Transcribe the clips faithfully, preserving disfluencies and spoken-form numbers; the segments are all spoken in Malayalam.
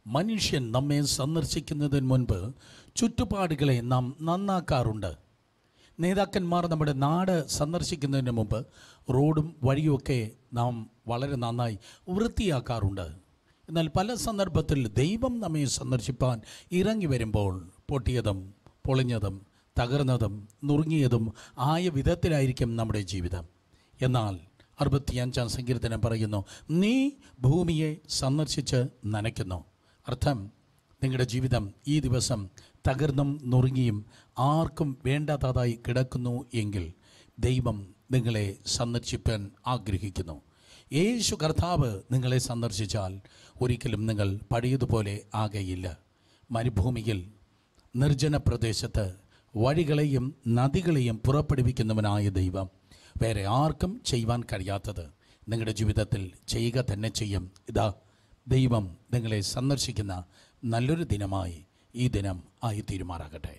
മനുഷ്യൻ നമ്മെ സന്ദർശിക്കുന്നതിന് മുൻപ് ചുറ്റുപാടുകളെ നാം നന്നാക്കാറുണ്ട്. നേതാക്കന്മാർ നമ്മുടെ നാട് സന്ദർശിക്കുന്നതിന് മുമ്പ് റോഡും വഴിയുമൊക്കെ നാം വളരെ നന്നായി വൃത്തിയാക്കാറുണ്ട്. എന്നാൽ പല സന്ദർഭത്തിൽ ദൈവം നമ്മെ സന്ദർശിപ്പാൻ ഇറങ്ങി വരുമ്പോൾ പൊട്ടിയതും പൊളിഞ്ഞതും തകർന്നതും നുറുങ്ങിയതും ആയ വിധത്തിലായിരിക്കും നമ്മുടെ ജീവിതം. എന്നാൽ അറുപത്തിയഞ്ചാം സങ്കീർത്തനം പറയുന്നു, നീ ഭൂമിയെ സന്ദർശിച്ച് നനയ്ക്കുന്നു. അർത്ഥം, നിങ്ങളുടെ ജീവിതം ഈ ദിവസം തകർന്നും നുറുങ്ങിയും ആർക്കും വേണ്ടാത്തതായി കിടക്കുന്നു എങ്കിൽ ദൈവം നിങ്ങളെ സന്ദർശിപ്പാൻ ആഗ്രഹിക്കുന്നു. യേശു കർത്താവ് നിങ്ങളെ സന്ദർശിച്ചാൽ ഒരിക്കലും നിങ്ങൾ പഴയതുപോലെ ആകയില്ല. മരുഭൂമിയിൽ നിർജ്ജന പ്രദേശത്ത് വഴികളെയും നദികളെയും പുറപ്പെടുവിക്കുന്നവനായ ദൈവം വേറെ ആർക്കും ചെയ്യുവാൻ കഴിയാത്തത് നിങ്ങളുടെ ജീവിതത്തിൽ ചെയ്യുക തന്നെ ചെയ്യും. ഇതാ, ദൈവം നിങ്ങളെ സന്ദർശിക്കുന്ന നല്ലൊരു ദിനമായി ഈ ദിനം ആയി തീരുമാറാകട്ടെ.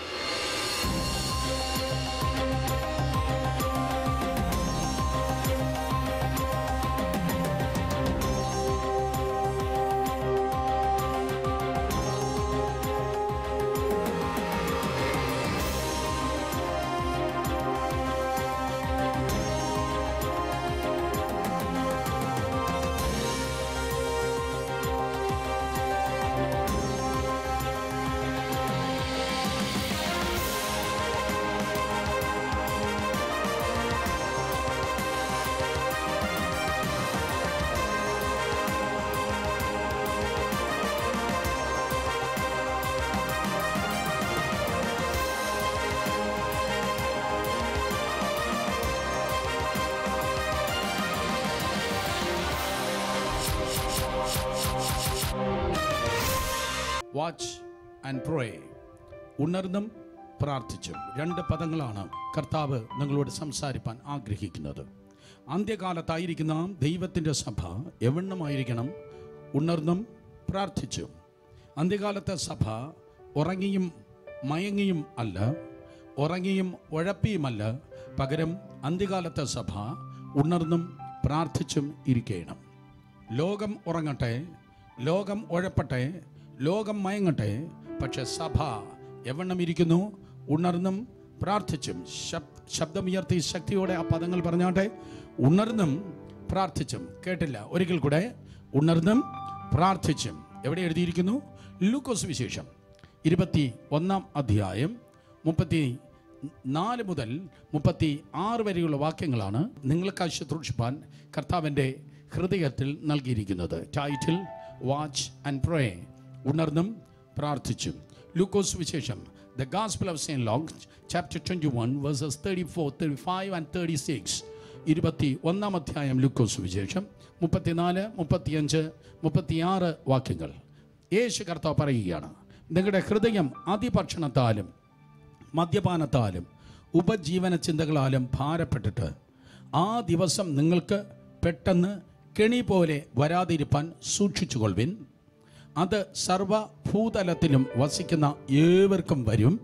Watch and pray. ഉണർന്നും പ്രാർത്ഥിച്ചും രണ്ട് പദങ്ങളാണ് കർത്താവ് നിങ്ങളോട് സംസാരിപ്പാൻ ആഗ്രഹിക്കുന്നത്. അന്ത്യകാലത്തായിരിക്കുന്ന ദൈവത്തിൻ്റെ സഭ എവണ്ണമായിരിക്കണം? ഉണർന്നും പ്രാർത്ഥിച്ചും. അന്ത്യകാലത്തെ സഭ ഉറങ്ങിയും മയങ്ങിയും അല്ല, ഉറങ്ങിയും ഉഴപ്പിയുമല്ല. പകരം അന്ത്യകാലത്തെ സഭ ഉണർന്നും പ്രാർത്ഥിച്ചും ഇരിക്കണം. ലോകം ഉറങ്ങട്ടെ, ലോകം ഉഴപ്പട്ടെ, ലോകം മയങ്ങട്ടെ, പക്ഷെ സഭ എവണ്ണം ഇരിക്കുന്നു? ഉണർന്നും പ്രാർത്ഥിച്ചും. ശബ്ദമുയർത്തി ശക്തിയോടെ ആ പദങ്ങൾ പറഞ്ഞാട്ടെ. ഉണർന്നും പ്രാർത്ഥിച്ചും. കേട്ടില്ല, ഒരിക്കൽ കൂടെ. ഉണർന്നും പ്രാർത്ഥിച്ചും. എവിടെ എഴുതിയിരിക്കുന്നു? ലൂക്കോസ് വിശേഷം ഇരുപത്തി ഒന്നാം അധ്യായം മുപ്പത്തി നാല് മുതൽ മുപ്പത്തി ആറ് വരെയുള്ള വാക്യങ്ങളാണ് നിങ്ങൾക്കായി ശുശ്രൂഷിപ്പാൻ കർത്താവിൻ്റെ ഹൃദയത്തിൽ നൽകിയിരിക്കുന്നത്. Title watch and pray. ഉണർന്നും പ്രാർത്ഥിച്ചും. ലൂക്കോസ് വിശേഷം, The Gospel of Saint Luke, chapter twenty-one, verses thirty-four, thirty-five and thirty-six. ഇരുപത്തി ഒന്നാം അധ്യായം ലൂക്കോസ് വിശേഷം മുപ്പത്തിനാല്, മുപ്പത്തിയഞ്ച്, മുപ്പത്തിയാറ് വാക്യങ്ങൾ. യേശു കർത്താവ് പറയുകയാണ്, നിങ്ങളുടെ ഹൃദയം അതിഭക്ഷണത്താലും മദ്യപാനത്താലും ഉപജീവന ചിന്തകളാലും ഭാരപ്പെട്ടിട്ട് ആ ദിവസം നിങ്ങൾക്ക് പെട്ടെന്ന് കെണി പോലെ വരാതിരിപ്പാൻ സൂക്ഷിച്ചുകൊള്ളുവിൻ. അത് സർവഭൂതലത്തിലും വസിക്കുന്ന ഏവർക്കും വരും.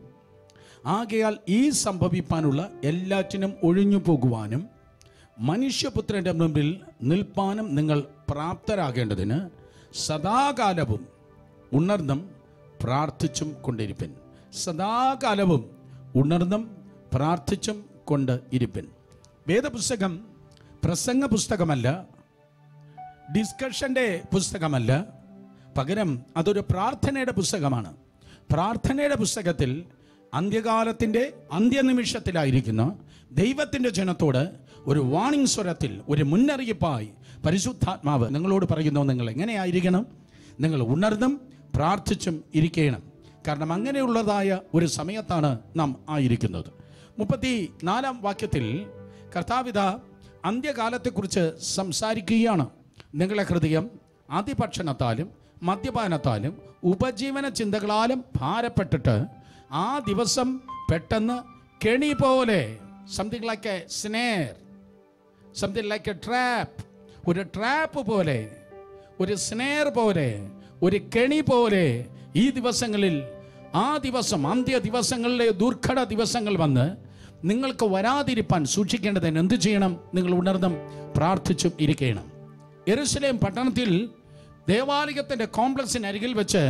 ആകയാൽ ഈ സംഭവിപ്പാനുള്ള എല്ലാറ്റിനും ഒഴിഞ്ഞു പോകുവാനും മനുഷ്യപുത്രൻ്റെ മുമ്പിൽ നിൽപ്പാനും നിങ്ങൾ പ്രാപ്തരാകേണ്ടതിന് സദാകാലവും ഉണർന്നും പ്രാർത്ഥിച്ചും കൊണ്ടിരിപ്പിൻ. സദാകാലവും ഉണർന്നും പ്രാർത്ഥിച്ചും കൊണ്ട് ഇരിപ്പിൻ. വേദപുസ്തകം പ്രസംഗ പുസ്തകമല്ല, ഡിസ്കഷൻ്റെ പുസ്തകമല്ല. പകരം അതൊരു പ്രാർത്ഥനയുടെ പുസ്തകമാണ്. പ്രാർത്ഥനയുടെ പുസ്തകത്തിൽ അന്ത്യകാലത്തിൻ്റെ അന്ത്യനിമിഷത്തിലായിരിക്കുന്ന ദൈവത്തിൻ്റെ ജനത്തോട് ഒരു വാണിംഗ് സ്വരത്തിൽ, ഒരു മുന്നറിയിപ്പായി പരിശുദ്ധാത്മാവ് നിങ്ങളോട് പറയുന്നു, നിങ്ങൾ എങ്ങനെയായിരിക്കണം? നിങ്ങൾ ഉണർന്നും പ്രാർത്ഥിച്ചും ഇരിക്കണം. കാരണം അങ്ങനെയുള്ളതായ ഒരു സമയത്താണ് നാം ആയിരിക്കുന്നത്. മുപ്പത്തി നാലാം വാക്യത്തിൽ കർത്താവിത അന്ത്യകാലത്തെക്കുറിച്ച് സംസാരിക്കുകയാണ്. നിങ്ങളുടെ ഹൃദയം അതിഭക്ഷണത്താലും മദ്യപാനത്താലും ഉപജീവന ചിന്തകളാലും ഭാരപ്പെട്ടിട്ട് ആ ദിവസം പെട്ടെന്ന് കെണി പോലെ, something like a snare, something like a trap, ഒരു ട്രാപ്പ് പോലെ, ഒരു സ്നേർ പോലെ, ഒരു കെണി പോലെ ഈ ദിവസങ്ങളിൽ, ആ ദിവസം അന്ത്യ ദിവസങ്ങളിലെ ദുർഘട ദിവസങ്ങൾ വന്ന് നിങ്ങൾക്ക് വരാതിരിപ്പാൻ സൂക്ഷിക്കേണ്ടതിന് എന്ത് ചെയ്യണം? നിങ്ങൾ ഉണർന്നും പ്രാർത്ഥിച്ചും ഇരിക്കണം. യെരൂശലേം പട്ടണത്തിൽ ദേവാലയത്തിൻ്റെ കോംപ്ലക്സിനരികിൽ വെച്ച്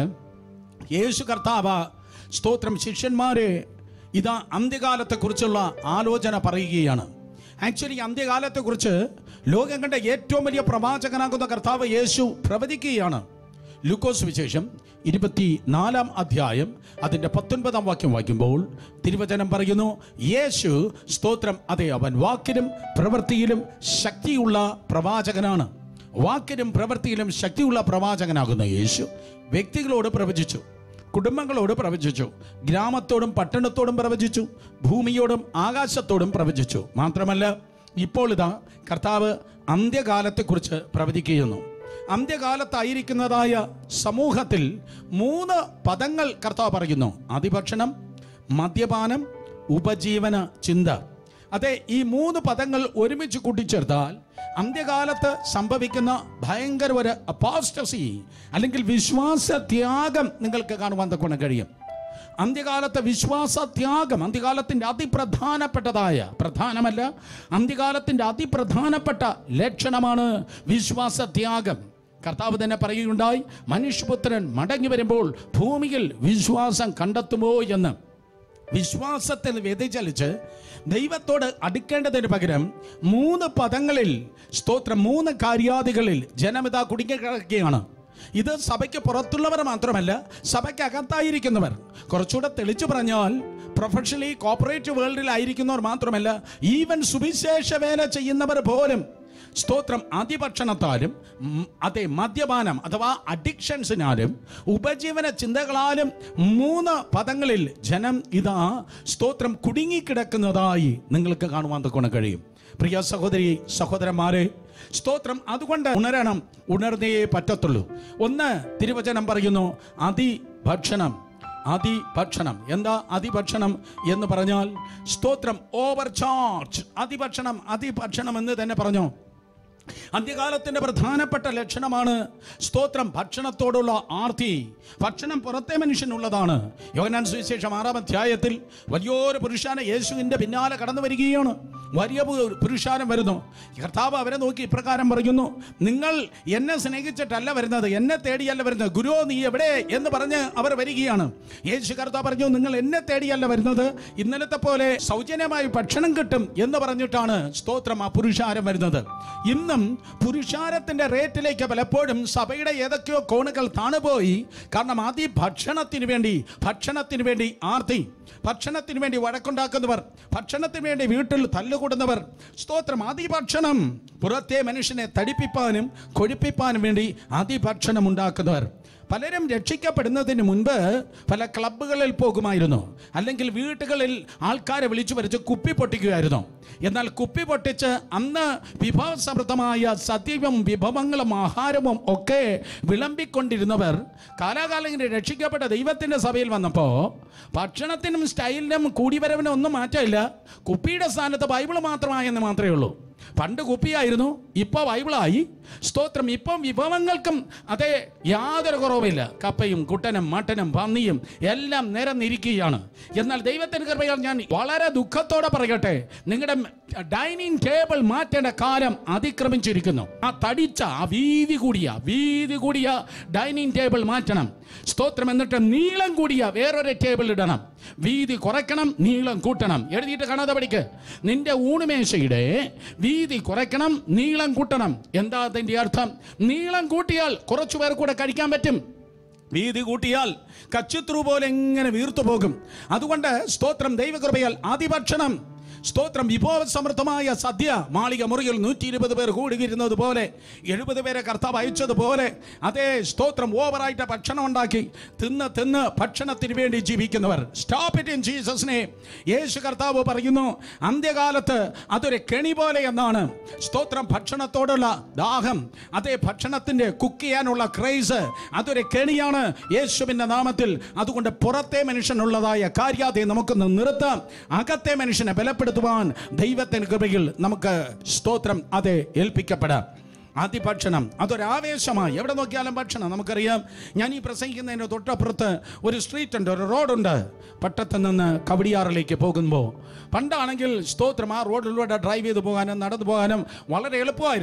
യേശു കർത്താവ് സ്തോത്രം ശിഷ്യന്മാരെ ഇതാ അന്ത്യകാലത്തെക്കുറിച്ചുള്ള ആലോചന പറയുകയാണ്. ആക്ച്വലി അന്ത്യകാലത്തെക്കുറിച്ച് ലോകം കണ്ട ഏറ്റവും വലിയ പ്രവാചകനാകുന്ന കർത്താവ് യേശു പ്രവചിക്കുകയാണ്. ലൂക്കോസ് വിശേഷം ഇരുപത്തി നാലാം അധ്യായം അതിൻ്റെ പത്തൊൻപതാം വാക്യം വായിക്കുമ്പോൾ തിരുവചനം പറയുന്നു, യേശു സ്തോത്രം അതെ അവൻ വാക്കിലും പ്രവൃത്തിയിലും ശക്തിയുള്ള പ്രവാചകനാണ്. വാക്കിലും പ്രവൃത്തിയിലും ശക്തിയുള്ള പ്രവാചകനാകുന്ന യേശു വ്യക്തികളോട് പ്രവചിച്ചു, കുടുംബങ്ങളോട് പ്രവചിച്ചു, ഗ്രാമത്തോടും പട്ടണത്തോടും പ്രവചിച്ചു, ഭൂമിയോടും ആകാശത്തോടും പ്രവചിച്ചു. മാത്രമല്ല ഇപ്പോൾ ഇതാ കർത്താവ് അന്ത്യകാലത്തെക്കുറിച്ച് പ്രവചിക്കുന്നു. അന്ത്യകാലത്തായിരിക്കുന്നതായ സമൂഹത്തിൽ മൂന്ന് പദങ്ങൾ കർത്താവ് പറയുന്നു: അതിഭക്ഷണം, മദ്യപാനം, ഉപജീവന ചിന്ത. അതെ, ഈ മൂന്ന് പദങ്ങൾ ഒരുമിച്ച് കൂട്ടിച്ചേർത്താൽ അന്ത്യകാലത്ത് സംഭവിക്കുന്ന ഭയങ്കര ഒരു അപ്പോസ്റ്റസി അല്ലെങ്കിൽ വിശ്വാസത്യാഗം നിങ്ങൾക്ക് കാണുവാൻ തക്കവണ്ണം കഴിയും. അന്ത്യകാലത്തെ വിശ്വാസത്യാഗം അന്ത്യകാലത്തിൻ്റെ അതിപ്രധാനപ്പെട്ടതായ പ്രധാനമല്ല അന്ത്യകാലത്തിൻ്റെ അതിപ്രധാനപ്പെട്ട ലക്ഷണമാണ് വിശ്വാസത്യാഗം. കർത്താവ് തന്നെ പറയുകയുണ്ടായി, മനുഷ്യപുത്രൻ മടങ്ങി വരുമ്പോൾ ഭൂമിയിൽ വിശ്വാസം കണ്ടെത്തുമോ എന്ന്. വിശ്വാസത്തിൽ വ്യതിചലിച്ച് ദൈവത്തോട് അടുക്കേണ്ടതിന് പകരം മൂന്ന് പദങ്ങളിൽ സ്തോത്രം മൂന്ന് കാര്യാദികളിൽ ജനമിതാ കുടുങ്ങിക്കിടക്കുകയാണ്. ഇത് സഭയ്ക്ക് പുറത്തുള്ളവർ മാത്രമല്ല, സഭയ്ക്കകത്തായിരിക്കുന്നവർ. കുറച്ചുകൂടെ തെളിച്ചു പറഞ്ഞാൽ പ്രൊഫഷണലി കോർപ്പറേറ്റ് വേൾഡിലായിരിക്കുന്നവർ മാത്രമല്ല, ഈവൻ സുവിശേഷ വേല ചെയ്യുന്നവർ പോലും സ്തോത്രം അതിഭക്ഷണത്താലും അതേ മദ്യപാനം അഥവാ അഡിക്ഷൻസിനാലും ഉപജീവന ചിന്തകളാലും മൂന്ന് പദങ്ങളിൽ ജനം ഇതാ സ്തോത്രം കുടുങ്ങിക്കിടക്കുന്നതായി നിങ്ങൾക്ക് കാണുവാൻ തക്കവണ്ണം കഴിയും. പ്രിയ സഹോദരി സഹോദരന്മാരെ, സ്തോത്രം അതുകൊണ്ട് ഉണരണം, ഉണർന്നേ പറ്റത്തുള്ളൂ. ഒന്ന് തിരുവചനം പറയുന്നു, അതിഭക്ഷണം. അതിഭക്ഷണം എന്താ അതിഭക്ഷണം എന്ന് പറഞ്ഞാൽ സ്തോത്രം ഓവർ ചാർജ്. അതിഭക്ഷണം അതിഭക്ഷണം എന്ന് തന്നെ പറഞ്ഞു. അന്ത്യകാലത്തിൻ്റെ പ്രധാനപ്പെട്ട ലക്ഷണമാണ് സ്തോത്രം ഭക്ഷണത്തോടുള്ള ആർത്തി. ഭക്ഷണം പുറത്തെ മനുഷ്യനുള്ളതാണ്. യോഹന്നാൻ സുവിശേഷം ആറാം അധ്യായത്തിൽ വലിയൊരു പുരുഷാരം യേശുവിൻ്റെ പിന്നാലെ കടന്നു വരികയാണ്. വലിയ പുരുഷാരം വരുന്നു. കർത്താവ് അവരെ നോക്കി ഇപ്രകാരം പറയുന്നു, നിങ്ങൾ എന്നെ സ്നേഹിച്ചിട്ടല്ല വരുന്നത്, എന്നെ തേടിയല്ല വരുന്നത്. ഗുരു നീ എവിടെ എന്ന് പറഞ്ഞ് അവർ വരികയാണ്. യേശു കർത്താവ് പറഞ്ഞു, നിങ്ങൾ എന്നെ തേടിയല്ല വരുന്നത്, ഇന്നലത്തെ പോലെ സൗജന്യമായി ഭക്ഷണം കിട്ടും എന്ന് പറഞ്ഞിട്ടാണ് സ്തോത്രം ആ പുരുഷാരം വരുന്നത്. ഇന്നും പുരുഷാരത്തിന്റെ റേറ്റിലേക്ക് പലപ്പോഴും സഭയുടെ ഏതൊക്കെയോ കോണുകൾ താണുപോയി. കാരണം ആദ്യ ഭക്ഷണത്തിന് വേണ്ടി ഭക്ഷണത്തിന് വേണ്ടി ആർത്തി, ഭക്ഷണത്തിന് വേണ്ടി വഴക്കുണ്ടാക്കുന്നവർ, ഭക്ഷണത്തിന് വേണ്ടി വീട്ടിൽ തല്ലുകൂടുന്നവർ. സ്തോത്രം അതിഭക്ഷണം പുറത്തെ മനുഷ്യനെ തടിപ്പിപ്പാനും കൊഴുപ്പിപ്പാനും വേണ്ടി അതിഭക്ഷണം ഉണ്ടാക്കുന്നവർ. പലരും രക്ഷിക്കപ്പെടുന്നതിന് മുൻപ് പല ക്ലബ്ബുകളിൽ പോകുമായിരുന്നു, അല്ലെങ്കിൽ വീട്ടുകളിൽ ആൾക്കാരെ വിളിച്ചു വരച്ച് കുപ്പി പൊട്ടിക്കുമായിരുന്നു. എന്നാൽ കുപ്പി പൊട്ടിച്ച് അന്ന് വിഭവസമൃദ്ധമായ സദ്യവും വിഭവങ്ങളും ആഹാരവും ഒക്കെ വിളമ്പിക്കൊണ്ടിരുന്നവർ കാലാകാലങ്ങളിൽ രക്ഷിക്കപ്പെട്ട ദൈവത്തിൻ്റെ സഭയിൽ വന്നപ്പോൾ ഭക്ഷണത്തിനും സ്റ്റൈലിനും കൂടിവരവിനും ഒന്നും മാറ്റമില്ല. കുപ്പിയുടെ സ്ഥാനത്ത് ബൈബിൾ മാത്രമായെന്ന് മാത്രമേ ഉള്ളൂ. പണ്ട് കുപ്പിയായിരുന്നു, ഇപ്പോൾ ബൈബിളായി. സ്തോത്രം ഇപ്പം വിഭവങ്ങൾക്കും അതേ യാതൊരു കുറവില്ല. കപ്പയും കുട്ടനും മട്ടനും പന്നിയും എല്ലാം നിരന്നിരിക്കുകയാണ്. എന്നാൽ ദൈവത്തിൻ്റെ കൃപയാൽ ഞാൻ വളരെ ദുഃഖത്തോടെ പറയട്ടെ, നിങ്ങളുടെ ഡൈനിങ് ടേബിൾ മാറ്റേണ്ട കാലം അതിക്രമിച്ചിരിക്കുന്നു. ആ തടിച്ച ആ വീതി കൂടിയ വീതി കൂടിയ ഡൈനിങ് ടേബിൾ മാറ്റണം. സ്തോത്രം എന്നിട്ട് നീളം കൂടിയ വേറൊരു ടേബിൾ ഇടണം. വീതി കുറയ്ക്കണം, നീളം കൂട്ടണം. എഴുതിയിട്ട് കാണാതെ പഠിക്ക്. നിന്റെ ഊണുമേശയുടെ വീതി കുറയ്ക്കണം, നീളം കൂട്ടണം. എന്താ അതിൻ്റെ അർത്ഥം? നീളം കൂട്ടിയാൽ കുറച്ചു പേർ കൂടെ കഴിക്കാൻ പറ്റും, വീതി കൂട്ടിയാൽ കച്ചിത്രു പോലെ എങ്ങനെ വീർത്തു പോകും. അതുകൊണ്ട് സ്തോത്രം ദൈവകൃപയാൽ അതിഭക്ഷണം സ്തോത്രം വിഭവസമൃദ്ധമായ സദ്യ മാളിക മുറിയിൽ നൂറ്റി ഇരുപത് പേർ കൂടിയിരുന്നത് പോലെ എഴുപത് പേരെ കർത്താവ് അയച്ചതുപോലെ അതേ സ്തോത്രം ഓവറായിട്ട് ഭക്ഷണം ഉണ്ടാക്കി തിന്ന് തിന്ന് ഭക്ഷണത്തിന് വേണ്ടി ജീവിക്കുന്നവർ. Stop it in Jesus name. യേശു കർത്താവ് പറയുന്നു, അന്ത്യകാലത്ത് അതൊരു കെണി പോലെ എന്നാണ്. സ്തോത്രം ഭക്ഷണത്തോടുള്ള ദാഹം, അതേ ഭക്ഷണത്തിൻ്റെ കുക്ക് ചെയ്യാനുള്ള ക്രൈസ്, അതൊരു കെണിയാണ് യേശുവിൻ്റെ നാമത്തിൽ. അതുകൊണ്ട് പുറത്തെ മനുഷ്യനുള്ളതായ കാര്യത്തെ നമുക്കൊന്ന് നിർത്താം. അകത്തെ മനുഷ്യനെ ബലപ്പെടുത്തുവാൻ ദൈവത്തിൻ്റെ കൃപയിൽ നമുക്ക് സ്തോത്രം അതെ ഏൽപ്പിക്കപ്പെടാം. അതിഭക്ഷണം അതൊരാവേശമായി. എവിടെ നോക്കിയാലും ഭക്ഷണം. നമുക്കറിയാം, ഞാൻ ഈ പ്രസംഗിക്കുന്നതിന് തൊട്ടപ്പുറത്ത് ഒരു സ്ട്രീറ്റ് ഉണ്ട്, ഒരു റോഡുണ്ട്. പട്ടത്ത് നിന്ന് കവടിയാറിലേക്ക് പോകുമ്പോൾ പണ്ടാണെങ്കിൽ സ്തോത്രം ആ റോഡിലൂടെ ഡ്രൈവ് ചെയ്ത് പോകാനും നടന്നു പോകാനും വളരെ എളുപ്പമായിരുന്നു.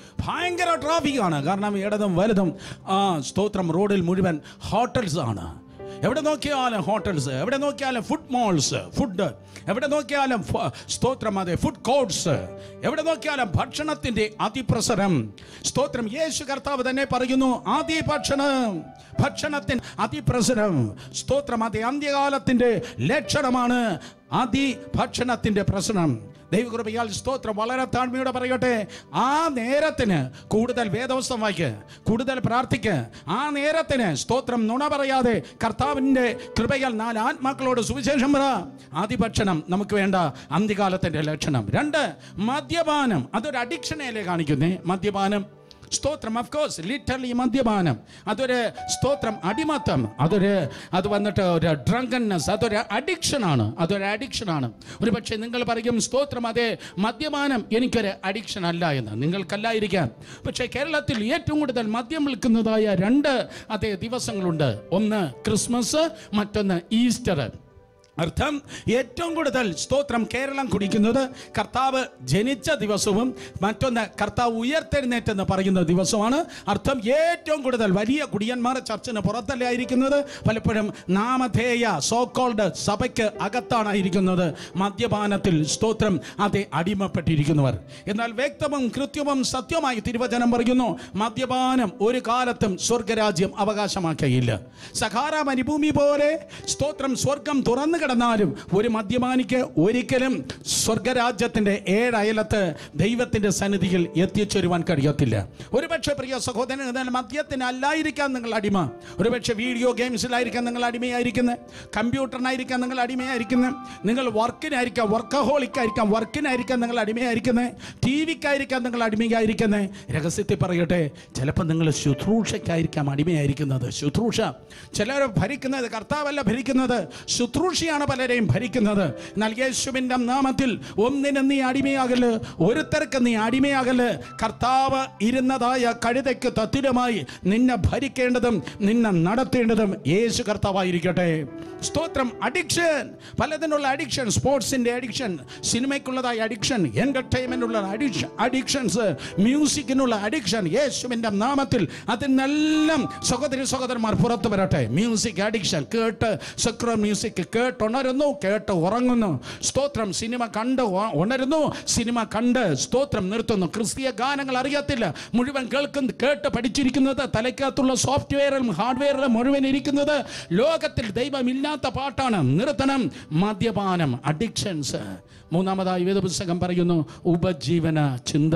ഭയങ്കര ട്രാഫിക്കാണ്. കാരണം ഇടതും വലുതും ആ സ്തോത്രം റോഡിൽ മുഴുവൻ ഹോട്ടൽസ് ആണ്. എവിടെ നോക്കിയാലും ഹോട്ടൽസ്, എവിടെ നോക്കിയാലും ഫുഡ് മോൾസ്, ഫുഡ് എവിടെ നോക്കിയാലും സ്തോത്രം അതെ ഫുഡ് കോർട്സ്, എവിടെ നോക്കിയാലും ഭക്ഷണത്തിൻ്റെ അതിപ്രസരം. സ്തോത്രം യേശു കർത്താവ് തന്നെ പറയുന്നു, ആദി ഭക്ഷണം ഭക്ഷണത്തിന് അതിപ്രസരം. സ്തോത്രം അതെ അന്ത്യകാലത്തിൻ്റെ ലക്ഷണമാണ് ആദി ഭക്ഷണത്തിൻ്റെ പ്രസരം. ദൈവകൃപയാൽ സ്തോത്രം വളരെ താഴ്മയോടെ പറയട്ടെ, ആ നേരത്തിന് കൂടുതൽ വേദവസ്തം വായിക്ക്, കൂടുതൽ പ്രാർത്ഥിക്ക്. ആ നേരത്തിന് സ്തോത്രം നുണ പറയാതെ കർത്താവിൻ്റെ കൃപയാൽ നാല് ആത്മാക്കളോട് സുവിശേഷം പറ. ആദിഭക്ഷണം നമുക്ക് വേണ്ട അന്ത്യകാലത്തിൻ്റെ ലക്ഷണം. രണ്ട്, മദ്യപാനം. അതൊരു അഡിക്ഷനല്ലേ കാണിക്കുന്നേ മദ്യപാനം. സ്തോത്രം ഓഫ് കോഴ്സ് ലിറ്ററലി മദ്യപാനം അതൊരു സ്തോത്രം അടിമത്തം, അതൊരു അത് വന്നിട്ട് ഒരു ഡ്രങ്കൻനെസ്, അതൊരു അഡിക്ഷനാണ്, അതൊരു അഡിക്ഷനാണ്. ഒരു പക്ഷേ നിങ്ങൾ പറയും സ്തോത്രം അതെ മദ്യപാനം എനിക്കൊരു അഡിക്ഷൻ അല്ല എന്ന്. നിങ്ങൾക്കല്ലായിരിക്കാം. പക്ഷേ കേരളത്തിൽ ഏറ്റവും കൂടുതൽ മദ്യം വിൽക്കുന്നതായ രണ്ട് അതേ ദിവസങ്ങളുണ്ട്. ഒന്ന് ക്രിസ്മസ്, മറ്റൊന്ന് ഈസ്റ്റർ. അർത്ഥം ഏറ്റവും കൂടുതൽ സ്തോത്രം കേരളം കുടിക്കുന്നത് കർത്താവ് ജനിച്ച ദിവസവും മറ്റൊന്ന് കർത്താവ് ഉയർത്തെഴുന്നേറ്റെന്ന് പറയുന്ന ദിവസമാണ്. അർത്ഥം ഏറ്റവും കൂടുതൽ വലിയ കുടിയന്മാർ ചർച്ചിന് പുറത്തല്ലേ ആയിരിക്കുന്നത്, പലപ്പോഴും നാമധേയ സോക്കോൾഡ് സഭയ്ക്ക് അകത്താണ് ഇരിക്കുന്നത് മദ്യപാനത്തിൽ സ്തോത്രം അതെ അടിമപ്പെട്ടിരിക്കുന്നവർ. എന്നാൽ വ്യക്തവും കൃത്യവും സത്യമായി തിരുവചനം പറയുന്നു, മദ്യപാനം ഒരു കാലത്തും സ്വർഗരാജ്യം അവകാശമാക്കുകയില്ല. സഹാറ മരുഭൂമി പോലെ സ്തോത്രം സ്വർഗം തുറന്നു കിടന്നാലും ഒരു മദ്യപാനിക്ക് ഒരിക്കലും സ്വർഗരാജ്യത്തിന്റെ ഏഴയലത്ത് ദൈവത്തിന്റെ സന്നിധിയിൽ എത്തിച്ചേരുവാൻ കഴിയത്തില്ല. ഒരുപക്ഷെ പ്രിയ സഹോദരൻ മദ്യത്തിന് അല്ലായിരിക്കാം നിങ്ങൾ അടിമ. ഒരുപക്ഷെ വീഡിയോ ഗെയിംസിലായിരിക്കാം നിങ്ങൾ അടിമയായിരിക്കുന്നത്, കമ്പ്യൂട്ടറിനായിരിക്കാം നിങ്ങൾ അടിമയായിരിക്കുന്നത്, നിങ്ങൾ വർക്കിനായിരിക്കാം വർക്കഹോളിക്കായിരിക്കാം വർക്കിനായിരിക്കാം നിങ്ങൾ അടിമയായിരിക്കുന്നത്, ടി വിക്കായിരിക്കാം നിങ്ങൾ അടിമയായിരിക്കുന്നത്. രഹസ്യത്തിൽ പറയട്ടെ, ചിലപ്പോൾ നിങ്ങൾ ശുശ്രൂഷയ്ക്കായിരിക്കാം അടിമയായിരിക്കുന്നത്. ശുശ്രൂഷ ചിലർ ഭരിക്കുന്നത് കർത്താവല്ല ഭരിക്കുന്നത്, ശുശ്രൂഷ പലരെയും ഭരിക്കുന്നത്. എന്നാൽ യേശുവിന്റെ നാമത്തിൽ ഒന്നിനും നീ അടിമയാകല്, ഒരുത്തർക്ക് നീ അടിമയാകല്. കർത്താവ് ഇരുന്നതായ കഴുതയ്ക്ക് തത്തുല്യമായി നിന്നെ ഭരിക്കേണ്ടതും നിന്നെ നടത്തേണ്ടതും യേശു കർത്താവായിരിക്കട്ടെ. സ്തോത്രം. അഡിക്ഷൻ, പലതിനുള്ള അഡിക്ഷൻ, സ്പോർട്സിന്റെ അഡിക്ഷൻ, സിനിമയ്ക്കുള്ളതായ അഡിക്ഷൻ, എന്റർടൈൻമെന്റിനുള്ള അഡിക്ഷൻ അഡിക്ഷൻസ് മ്യൂസിക്കിനുള്ള അഡിക്ഷൻ. യേശുവിന്റെ നാമത്തിൽ അതിനെല്ലാം സഹോദരി സഹോദരന്മാർ പുറത്തു വരട്ടെ. മ്യൂസിക് അഡിക്ഷൻ, കേട്ട് സെക്യുലർ മ്യൂസിക് കേട്ട് ഉണരുന്നു, കേട്ട് ഉറങ്ങുന്നു. സ്തോത്രം. സിനിമ കണ്ട് ഉണരുന്നു, സിനിമ കണ്ട് സ്തോത്രം നിർത്തുന്നു. ക്രിസ്തീയ ഗാനങ്ങൾ അറിയത്തില്ല, മുഴുവൻ കേൾക്കുന്ന കേട്ട് പഠിച്ചിരിക്കുന്നത് തലയ്ക്കകത്തുള്ള സോഫ്റ്റ്വെയറും ഹാർഡ്വെയറും മുഴുവൻ ഇരിക്കുന്നത് ലോകത്തിൽ ദൈവമില്ലാത്ത പാട്ടാണ്. നിർത്തണം മദ്യപാനം, അഡിക്ഷൻസ്. മൂന്നാമതായി വേദപുസ്തകം പറയുന്നു ഉപജീവന ചിന്ത.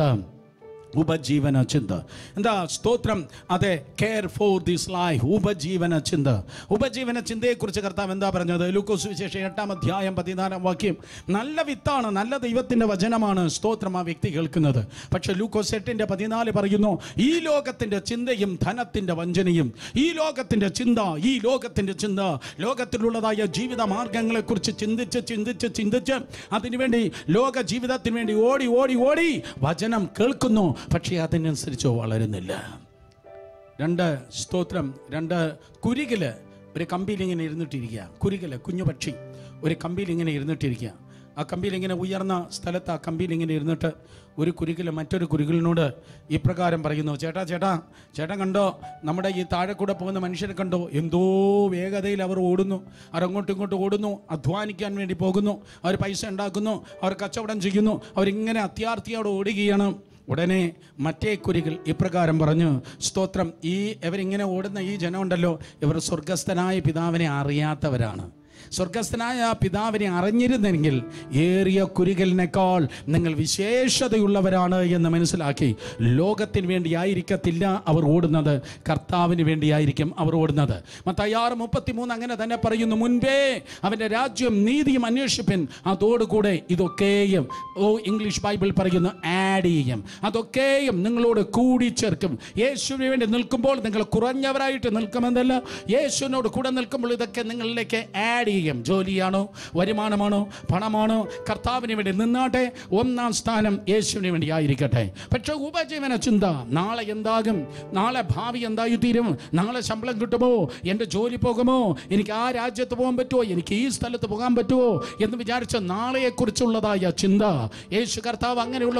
ഉപജീവന ചിന്ത എന്താ? സ്തോത്രം അതെ കെയർ ഫോർ ദിസ് ലൈഫ്. ഉപജീവന ചിന്ത. ഉപജീവന ചിന്തയെക്കുറിച്ച് കർത്താവ് എന്താ പറഞ്ഞത്? ലൂക്കോസ് സുവിശേഷം എട്ടാം അധ്യായം പതിനാലാം വാക്യം. നല്ല വിത്താണ്, നല്ല ദൈവത്തിൻ്റെ വചനമാണ് സ്തോത്രം ആ വ്യക്തി കേൾക്കുന്നത്. പക്ഷെ ലൂക്കോസ് എട്ടിൻ്റെ പതിനാല് പറയുന്നു, ഈ ലോകത്തിൻ്റെ ചിന്തയും ധനത്തിൻ്റെ വഞ്ചനയും. ഈ ലോകത്തിൻ്റെ ചിന്ത, ഈ ലോകത്തിൻ്റെ ചിന്ത, ലോകത്തിലുള്ളതായ ജീവിത മാർഗങ്ങളെക്കുറിച്ച് ചിന്തിച്ച് ചിന്തിച്ച് ചിന്തിച്ച് അതിനുവേണ്ടി ലോക ജീവിതത്തിന് വേണ്ടി ഓടി ഓടി ഓടി വചനം കേൾക്കുന്നു, പക്ഷേ അതിനനുസരിച്ച് വളരുന്നില്ല. രണ്ട് സ്തോത്രം രണ്ട് കുരുകില് ഒരു കമ്പിയിൽ ഇങ്ങനെ ഇരുന്നിട്ടിരിക്കുക. കുരുകില് കുഞ്ഞു പക്ഷി ഒരു കമ്പിയിൽ ഇങ്ങനെ ഇരുന്നിട്ടിരിക്കുക. ആ കമ്പിയിൽ ഇങ്ങനെ ഉയർന്ന സ്ഥലത്ത് ആ കമ്പിയിൽ ഇങ്ങനെ ഇരുന്നിട്ട് ഒരു കുരുകിൽ മറ്റൊരു കുരുകിലിനോട് ഇപ്രകാരം പറയുന്നു, ചേട്ടാ ചേട്ടാ ചേട്ടൻ കണ്ടോ, നമ്മുടെ ഈ താഴെ കൂടെ പോകുന്ന മനുഷ്യരെ കണ്ടോ, എന്തോ വേഗതയിൽ അവർ ഓടുന്നു, അവർ അങ്ങോട്ടും ഇങ്ങോട്ടും ഓടുന്നു, അധ്വാനിക്കാൻ വേണ്ടി പോകുന്നു, അവർ പൈസ ഉണ്ടാക്കുന്നു, അവർ കച്ചവടം ചെയ്യുന്നു, അവരിങ്ങനെ അത്യാർത്ഥിയോടെ ഓടുകയാണ്. ഉടനെ മറ്റേ കുരുകൾ ഇപ്രകാരം പറഞ്ഞു, സ്തോത്രം, ഈ ഇവരിങ്ങനെ ഓടുന്ന ഈ ജനമുണ്ടല്ലോ, ഇവർ സ്വർഗസ്ഥനായ പിതാവിനെ അറിയാത്തവരാണ്. സ്വർഗസ്ഥനായ പിതാവിനെ അറിഞ്ഞിരുന്നെങ്കിൽ ഏറിയ കുരുകലിനേക്കാൾ നിങ്ങൾ വിശേഷതയുള്ളവരാണ് എന്ന് മനസ്സിലാക്കി ലോകത്തിന് വേണ്ടിയായിരിക്കത്തില്ല അവർ ഓടുന്നത്, കർത്താവിന് വേണ്ടിയായിരിക്കും അവർ ഓടുന്നത്. മത്തായി ആറ് മുപ്പത്തിമൂന്ന് അങ്ങനെ തന്നെ പറയുന്നു, മുൻപേ അവൻ്റെ രാജ്യം നീതിയും അന്വേഷിപ്പിൻ, അതോടുകൂടെ ഇതൊക്കെയും, ഓ ഇംഗ്ലീഷ് ബൈബിൾ പറയുന്നു ആഡ് ചെയ്യും, അതൊക്കെയും നിങ്ങളോട് കൂടിച്ചേർക്കും. യേശുവിന് വേണ്ടി നിൽക്കുമ്പോൾ നിങ്ങൾ കുറഞ്ഞവരായിട്ട് നിൽക്കുമെന്നല്ല, യേശുവിനോട് കൂടെ നിൽക്കുമ്പോൾ ഇതൊക്കെ നിങ്ങളിലേക്ക് ആഡ് ചെയ്യും. ജോലിയാണോ, വരുമാനമാണോ, പണമാണോ, കർത്താവിന് വേണ്ടി നിന്നാട്ടെ. ഒന്നാം സ്ഥാനം യേശുവിന് വേണ്ടി ആയിരിക്കട്ടെ. പക്ഷേ ഉപജീവന ചിന്ത, നാളെ എന്താകും, നാളെ ഭാവി എന്തായി തീരും, നാളെ ശമ്പളം കിട്ടുമോ, എൻ്റെ ജോലി പോകുമോ, എനിക്ക് ആ രാജ്യത്ത് പോകാൻ പറ്റുമോ, എനിക്ക് ഈ സ്ഥലത്ത് പോകാൻ പറ്റുമോ എന്ന് വിചാരിച്ച നാളെയെക്കുറിച്ചുള്ളതായ ചിന്ത. യേശു കർത്താവ് അങ്ങനെയുള്ളവരെ നോക്കി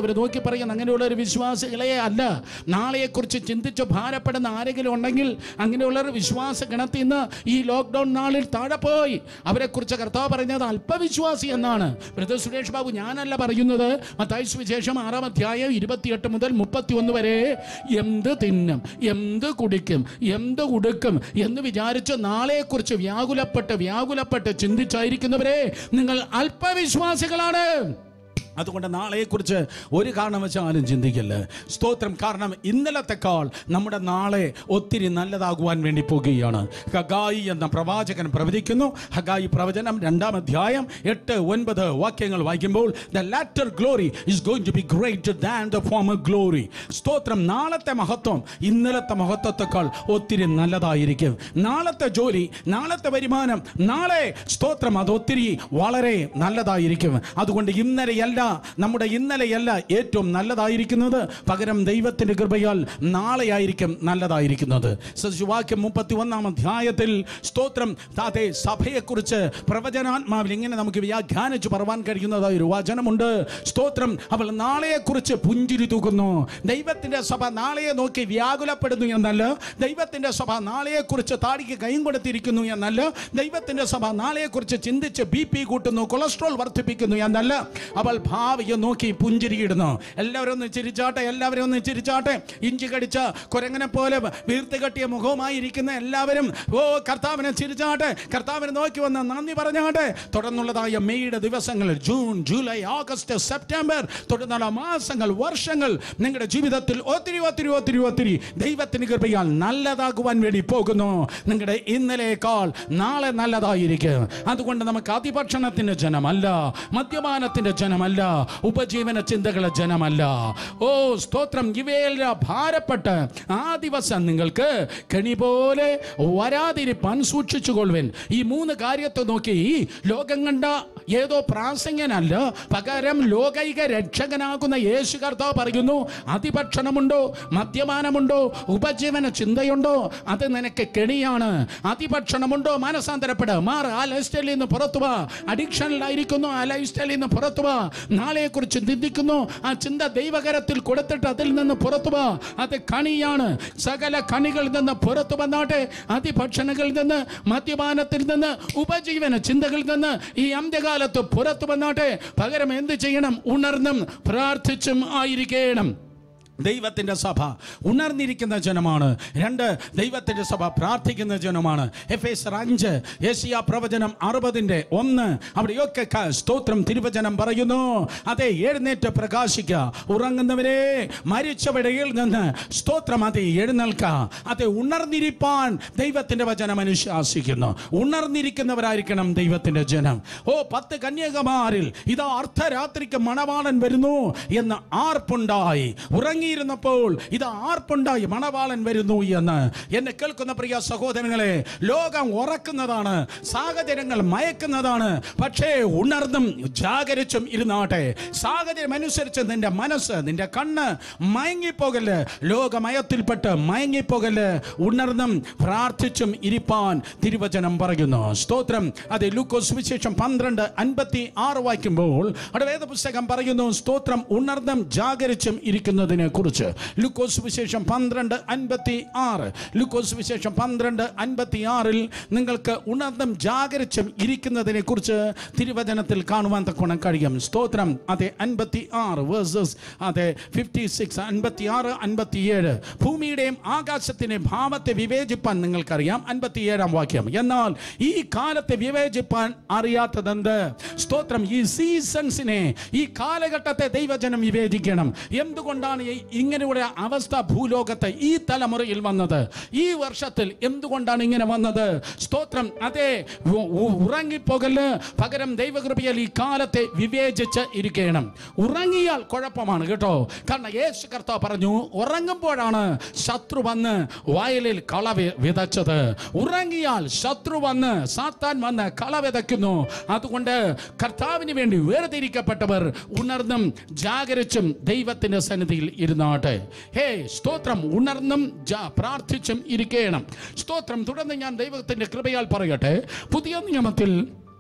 പറയുന്നത് അങ്ങനെയുള്ള ഒരു വിശ്വാസികളെ അല്ല. നാളെയെക്കുറിച്ച് ചിന്തിച്ച് ഭാരപ്പെടുന്ന ആരെങ്കിലും ഉണ്ടെങ്കിൽ അങ്ങനെയുള്ള ഒരു വിശ്വാസ ഗണത്തിൽ നിന്ന് ഈ ലോക്ക്ഡൗൺ നാളിൽ താഴെ പോയി. അവരെക്കുറിച്ച് കർത്താവ് പറയുന്നത് അല്പവിശ്വാസി എന്നാണ്. ബ്രദർ സുരേഷ് ബാബു, ഞാനല്ല പറയുന്നത്. മത്തായി സുവിശേഷം ആറാം അധ്യായം ഇരുപത്തിയെട്ട് മുതൽ മുപ്പത്തി ഒന്ന് വരെ എന്ത് തിന്നും, എന്ത് കുടിക്കും, എന്ത് ഉടുക്കും എന്ന് വിചാരിച്ച് നാളെക്കുറിച്ച് വ്യാകുലപ്പെട്ട് വ്യാകുലപ്പെട്ട് ചിന്തിച്ചായിരിക്കുന്നവരെ, നിങ്ങൾ അല്പവിശ്വാസികളാണ്. അതുകൊണ്ട് നാളെക്കുറിച്ച് ഒരു കാരണവശാലും ചിന്തിക്കല്ല. സ്തോത്രം. കാരണം ഇന്നലത്തെക്കാൾ നമ്മുടെ നാളെ ഒത്തിരി നല്ലതാകുവാൻ വേണ്ടി പോകുകയാണ്. ഹഗായി എന്ന പ്രവാചകൻ പ്രവചിക്കുന്നു. ഹഗായി പ്രവചനം രണ്ടാം അധ്യായം എട്ട് ഒൻപത് വാക്യങ്ങൾ വായിക്കുമ്പോൾ, the latter glory is going to be greater than the former glory. സ്തോത്രം. നാളത്തെ മഹത്വം ഇന്നലത്തെ മഹത്വത്തെക്കാൾ ഒത്തിരി നല്ലതായിരിക്കും. നാളത്തെ ജോലി, നാളത്തെ വരുമാനം, നാളെ സ്തോത്രം അത് ഒത്തിരി വളരെ നല്ലതായിരിക്കും. അതുകൊണ്ട് ഇന്നലെയല്ല, നമ്മുടെ ഇന്നലെയല്ല ഏറ്റവും നല്ലതായിരിക്കുന്നത്, പകരം ദൈവത്തിന്റെ കൃപയാൽ നാളെയായിരിക്കും നല്ലതായിരിക്കുന്നത്. സദൃശവാക്യം മുപ്പത്തി ഒന്നാം അധ്യായത്തിൽ സ്തോത്രം താതെ സഭയെക്കുറിച്ച് പ്രവചനാത്മാവിൽ ഇങ്ങനെ നമുക്ക് വ്യാഖ്യാനിച്ച് പറവാൻ കഴിയുന്നതായ ഒരു വചനമുണ്ട്. സ്തോത്രം. അവൾ നാളെയെക്കുറിച്ച് പുഞ്ചിരി തൂക്കുന്നു. ദൈവത്തിന്റെ സഭ നാളെയെ നോക്കി വ്യാകുലപ്പെടുന്നു എന്നല്ല, ദൈവത്തിന്റെ സഭ നാളെയെക്കുറിച്ച് താടിക്ക് കൈയും കൊടുത്തിരിക്കുന്നു എന്നല്ല, ദൈവത്തിന്റെ സഭ നാളെയെക്കുറിച്ച് ചിന്തിച്ച് ബി പി കൂട്ടുന്നു, കൊളസ്ട്രോൾ വർദ്ധിപ്പിക്കുന്നു എന്നല്ല, അവൾ ഭാവിയെ നോക്കി പുഞ്ചിരിയിടുന്നു. എല്ലാവരും ഒന്ന് ചിരിച്ചാട്ടെ, എല്ലാവരും ഒന്ന് ചിരിച്ചാട്ടെ. ഇഞ്ചി കടിച്ച കുരങ്ങനെ പോലെ വീർത്ത് കെട്ടിയ മുഖവുമായിരിക്കുന്ന എല്ലാവരും ഓ കർത്താവിനെ ചിരിച്ചാട്ടെ, കർത്താവിനെ നോക്കി വന്ന് നന്ദി പറഞ്ഞാട്ടെ. തുടർന്നുള്ളതായ മെയ്യുടെ ദിവസങ്ങൾ, ജൂൺ, ജൂലൈ, ഓഗസ്റ്റ്, സെപ്റ്റംബർ, തുടർന്നുള്ള മാസങ്ങൾ, വർഷങ്ങൾ നിങ്ങളുടെ ജീവിതത്തിൽ ഒത്തിരി ഒത്തിരി ഒത്തിരി ഒത്തിരി ദൈവത്തിന് കൃപയാൽ നല്ലതാകുവാൻ വേണ്ടി പോകുന്നു. നിങ്ങളുടെ ഇന്നലേക്കാൾ നാളെ നല്ലതായിരിക്കും. അതുകൊണ്ട് നമുക്ക് അതിഭക്ഷണത്തിന്റെ ജനമല്ല, മദ്യപാനത്തിന്റെ ജനമല്ല, ഉപജീവന ചിന്തകളെ ജനമല്ല. ഓ സ്തോത്രം. ഇവയിൽ ഭാരപ്പെട്ട് ആ ദിവസം നിങ്ങൾക്ക് കെണി പോലെ വരാതിരിപ്പാൻ സൂക്ഷിച്ചുകൊള്ളുവിൻ. ഈ മൂന്ന് കാര്യത്തെ നോക്കി ലോകം കണ്ട ഏതോ പ്രാസംഗനല്ല, പകരം ലോകൈക രക്ഷകനാകുന്ന യേശു കർത്താവ് പറയുന്നു, അതിഭക്ഷണമുണ്ടോ, മദ്യപാനമുണ്ടോ, ഉപജീവന ചിന്തയുണ്ടോ, അത് നിനക്ക് കെണിയാണ്. അതിഭക്ഷണമുണ്ടോ, മനസാന്തരപ്പെട്, മാറ്, ആ ലൈഫ് സ്റ്റൈലിൽ നിന്ന് പുറത്തു വാ. അഡിക്ഷനിലായിരിക്കുന്നു, ആ ലൈഫ് സ്റ്റൈലിൽ നിന്ന് പുറത്തു വാ. നാളെയെക്കുറിച്ച് ചിന്തിക്കുന്നു, ആ ചിന്ത ദൈവകരത്തിൽ കൊടുത്തിട്ട് അതിൽ നിന്ന് പുറത്തു വാ. അത് കണിയാണ്. സകല കണികളിൽ നിന്ന് പുറത്തു വന്നാട്ടെ. അതിഭക്ഷണങ്ങളിൽ നിന്ന്, മദ്യപാനത്തിൽ നിന്ന്, ഉപജീവന ചിന്തകളിൽ നിന്ന് ഈ അന്ത്യകാലത്ത് പുറത്തു വന്നാട്ടെ. പകരം എന്ത് ചെയ്യണം? ഉണർന്നും പ്രാർത്ഥിച്ചും ആയിരിക്കണം. ദൈവത്തിൻ്റെ സഭ ഉണർന്നിരിക്കുന്ന ജനമാണ്. രണ്ട്, ദൈവത്തിൻ്റെ സഭ പ്രാർത്ഥിക്കുന്ന ജനമാണ്. എഫേസ്യർ അഞ്ച്, യെശയ്യാ പ്രവചനം അറുപതിൻ്റെ ഒന്ന്, അവിടെയൊക്കെ സ്തോത്രം തിരുവചനം പറയുന്നു, അതെ എഴുന്നേറ്റ് പ്രകാശിക്കുക, ഉറങ്ങുന്നവരെ മരിച്ചവടയിൽ നിന്ന് സ്തോത്രം അതെ എഴുന്നേൽക്കുക. അതെ ഉണർന്നിരിപ്പാൻ ദൈവത്തിൻ്റെ വചനം അനുശാസിക്കുന്നു. ഉണർന്നിരിക്കുന്നവരായിരിക്കണം ദൈവത്തിൻ്റെ ജനം. ഓ പത്ത് കന്യകമാരിൽ ഇതാ അർദ്ധരാത്രിക്ക് മണവാളൻ വരുന്നു എന്ന് ആർപ്പുണ്ടായി. ഉറങ്ങി ിരുന്നപ്പോൾ ഇത് ആർപ്പുണ്ടായി, മണവാളൻ വരുന്നു എന്ന്. എന്നെ കേൾക്കുന്ന പ്രിയ സഹോദരങ്ങളെ, ലോകം ഉറക്കുന്നതാണ്, സാഹചര്യങ്ങൾ മയക്കുന്നതാണ്. പക്ഷേ ഉണർന്നും ജാഗരിച്ചും ഇരുന്നാട്ടെ. സാഹചര്യം അനുസരിച്ച് നിന്റെ മനസ്സ്, നിന്റെ കണ്ണ് മയങ്ങിപ്പോകല്, ലോകമയത്തിൽപ്പെട്ട് മയങ്ങിപ്പോകല്. ഉണർന്നും പ്രാർത്ഥിച്ചും ഇരിപ്പാൻ തിരുവചനം പറയുന്നു. സ്തോത്രം. അത് ലൂക്കോസ് സുവിശേഷം പന്ത്രണ്ട് അൻപത്തി ആറ് വായിക്കുമ്പോൾ അവിടെ വേദപുസ്തകം പറയുന്നു, സ്തോത്രം, ഉണർന്നും ജാഗരിച്ചും ഇരിക്കുന്നതിനെ കുറിച്ച്. ലൂക്കോസ് വിശേഷം പന്ത്രണ്ട് അൻപത്തി ആറ് ലൂക്കോസ് വിശേഷം പന്ത്രണ്ട് അൻപത്തി ആറിൽ നിങ്ങൾക്ക് ഉണർന്നും ജാഗരിച്ചും ഇരിക്കുന്നതിനെ കുറിച്ച് തിരുവചനത്തിൽ കാണുവാൻ തക്കോണം കഴിയും. സ്തോത്രം. അതെ അൻപത്തി ആറ് വേഴ്സസ് അതെ ഫിഫ്റ്റി സിക്സ് അൻപത്തി ആറ് അൻപത്തിയേഴ്. ഭൂമിയുടെയും ആകാശത്തിൻ്റെ ഭാവത്തെ വിവേചിപ്പാൻ നിങ്ങൾക്കറിയാം. അൻപത്തിയേഴാം വാക്യം. എന്നാൽ ഈ കാലത്തെ വിവേചിപ്പാൻ അറിയാത്തതെന്ത്? സ്തോത്രം. ഈ സീസൺസിനെ, ഈ കാലഘട്ടത്തെ ദൈവജനം വിവേചിക്കണം. എന്തുകൊണ്ടാണ് ഇങ്ങനെയുള്ള അവസ്ഥ ഭൂലോകത്ത് ഈ തലമുറയിൽ വന്നത്? ഈ വർഷത്തിൽ എന്തുകൊണ്ടാണ് ഇങ്ങനെ വന്നത്? സ്തോത്രം. അതെ ഉറങ്ങിപ്പോകല്, പകരം ദൈവകൃപയാൽ ഈ കാലത്തെ വിവേചിച്ച് ഇരിക്കണം. ഉറങ്ങിയാൽ കുഴപ്പമാണ് കേട്ടോ. കാരണം യേശു കർത്താവ് പറഞ്ഞു, ഉറങ്ങുമ്പോഴാണ് ശത്രു വന്ന് വയലിൽ കള വിതച്ചത്. ഉറങ്ങിയാൽ ശത്രു വന്ന്, സാത്താൻ വന്ന് കള വിതയ്ക്കുന്നു. അതുകൊണ്ട് കർത്താവിന് വേണ്ടി വേർതിരിക്കപ്പെട്ടവർ ഉണർന്നും ജാഗരിച്ചും ദൈവത്തിന്റെ സന്നിധിയിൽ ഇരുന്നാട്ടെ. ഹേ സ്തോത്രം. ഉണർന്നും പ്രാർത്ഥിച്ചും ഇരിക്കണം. സ്തോത്രം. തുടർന്ന് ഞാൻ ദൈവത്തിന്റെ കൃപയാൽ പറയട്ടെ, പുതിയ നിയമത്തിൽ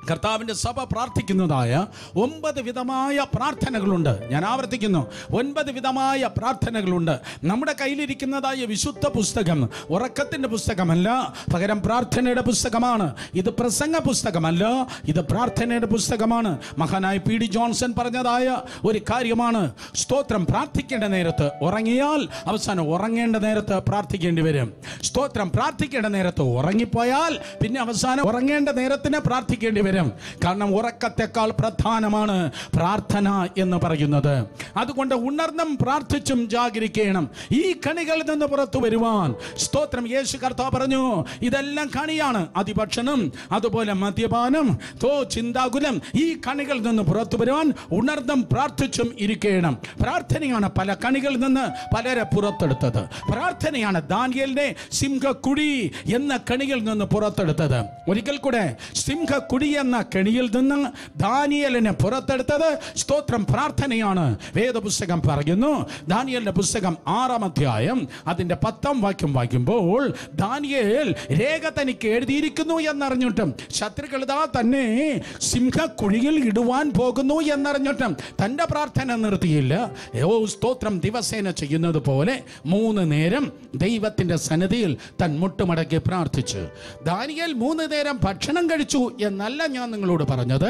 കർത്താവിൻ്റെ സഭ പ്രാർത്ഥിക്കുന്നതായ ഒമ്പത് വിധമായ പ്രാർത്ഥനകളുണ്ട്. ഞാൻ ആവർത്തിക്കുന്നു, ഒൻപത് വിധമായ പ്രാർത്ഥനകളുണ്ട്. നമ്മുടെ കയ്യിലിരിക്കുന്നതായ വിശുദ്ധ പുസ്തകം ഉറക്കത്തിൻ്റെ പുസ്തകമല്ല, പകരം പ്രാർത്ഥനയുടെ പുസ്തകമാണ്. ഇത് പ്രസംഗ പുസ്തകമല്ല, ഇത് പ്രാർത്ഥനയുടെ പുസ്തകമാണ്. മഹാനായ പി ഡി ജോൺസൺ പറഞ്ഞതായ ഒരു കാര്യമാണ്, സ്തോത്രം, പ്രാർത്ഥിക്കേണ്ട നേരത്ത് ഉറങ്ങിയാൽ അവസാനം ഉറങ്ങേണ്ട നേരത്ത് പ്രാർത്ഥിക്കേണ്ടി വരും. സ്തോത്രം, പ്രാർത്ഥിക്കേണ്ട നേരത്ത് ഉറങ്ങിപ്പോയാൽ പിന്നെ അവസാനം ഉറങ്ങേണ്ട നേരത്തിന് പ്രാർത്ഥിക്കേണ്ടി വരും. കാരണം ഉറക്കത്തെക്കാൾ പ്രധാനമാണ് പ്രാർത്ഥന എന്ന് പറയുന്നത്. അതുകൊണ്ട് ഉണർന്നും പ്രാർത്ഥിച്ചും ജാഗരിക്കണം. ഈ കണികളിൽ നിന്ന് പുറത്തു വരുവാൻ, സ്തോത്രം, യേശു കർത്താവ് പറഞ്ഞു, ഇതെല്ലാം കണിയാണ്. അതിഭക്ഷണം, അതുപോലെ മദ്യപാനം, തോ ചിന്താകുലം, ഈ കണികളിൽ നിന്ന് പുറത്തു വരുവാൻ ഉണർന്നും പ്രാർത്ഥിച്ചും ഇരിക്കണം. പ്രാർത്ഥനയാണ് പല കണികളിൽ നിന്ന് പലരെ പുറത്തെടുത്തത്. പ്രാർത്ഥനയാണ് ദാനിയേലിനെ സിംഹക്കുഴി എന്ന കണിയിൽ നിന്ന് പുറത്തെടുത്തത്. ഒരിക്കൽ കൂടെ, സിംഹക്കുഴി എന്ന കെണിയിൽ നിന്ന് ദാനിയേലിനെ പുറത്തെടുത്തത് സ്തോത്രം പ്രാർത്ഥനയാണ്. വേദപുസ്തകം പറയുന്നു, ദാനിയേലിന്റെ പുസ്തകം ആറാം അധ്യായം അതിന്റെ പത്താം വാക്യം വായിക്കുമ്പോൾ, ദാനിയേൽ രേഖ തനിക്ക് എഴുതിയിരിക്കുന്നു എന്നറിഞ്ഞിട്ടും, ശത്രുക്കൾ ഇതാ തന്നെ സിംഹക്കുഴിയിൽ ഇടുവാൻ പോകുന്നു എന്നറിഞ്ഞിട്ടും തന്റെ പ്രാർത്ഥന നിർത്തിയില്ല. ഓ സ്തോത്രം, ദിവസേന ചെയ്യുന്നത് പോലെ മൂന്ന് നേരം ദൈവത്തിന്റെ സന്നിധിയിൽ തൻ മുട്ടുമടക്കി പ്രാർത്ഥിച്ചു. ദാനിയേൽ മൂന്ന് നേരം ഭക്ഷണം കഴിച്ചു എന്നല്ല ഞാൻ നിങ്ങളോട് പറഞ്ഞത്.